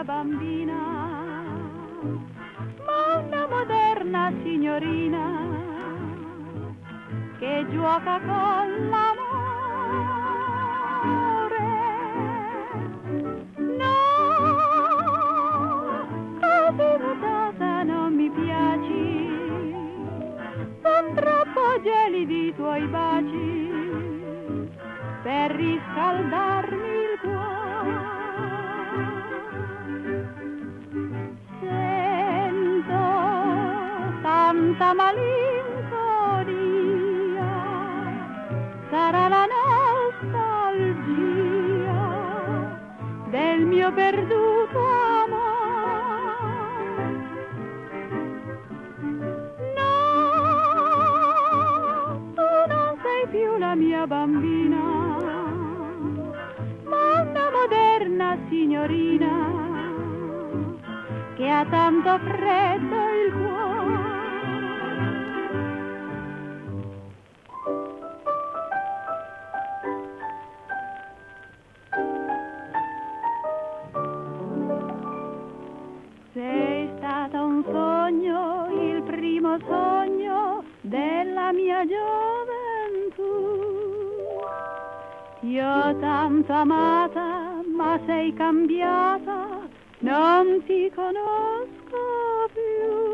mia bambina, ma una moderna signorina che gioca con l'amore. No, così mutata non mi piaci, son troppo gelidi i tuoi baci per riscaldarmi il cuore. Sento tanta malinconia, sarà la nostalgia del mio perduto amore. No, tu non sei più la mia bambina, ma una moderna signorina che ha tanto freddo il cuore. Sei stata un sogno, il primo sogno della mia gioventù. Ti ho tanto amata, ma sei cambiata, non ti conosco più.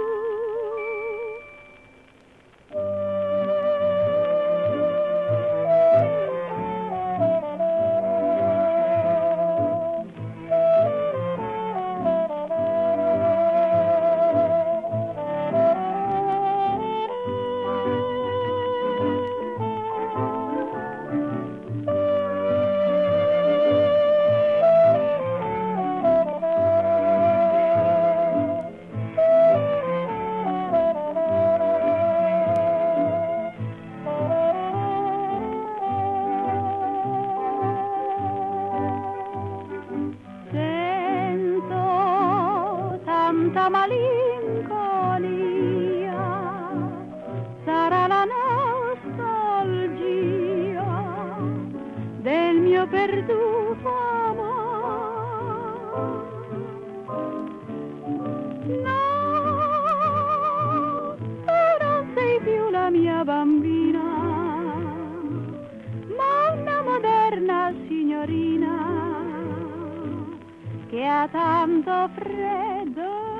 Tanta malinconia, sarà la nostalgia del mio perduto amore. No, tu non sei più la mia bambina, ma una moderna signorina che ha tanto freddo